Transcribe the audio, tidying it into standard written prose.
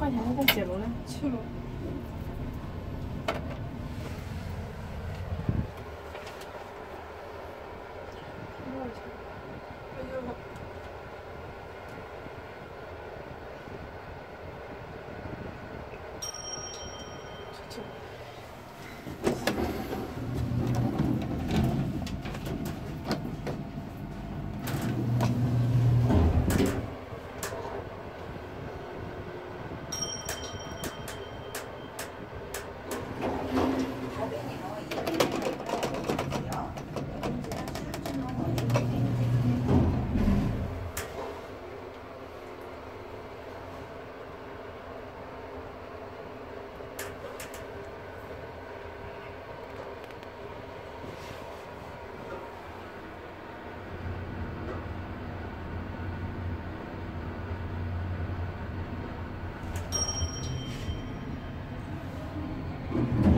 块钱在解楼了，去了。多少钱？哎呦！这。 嗯。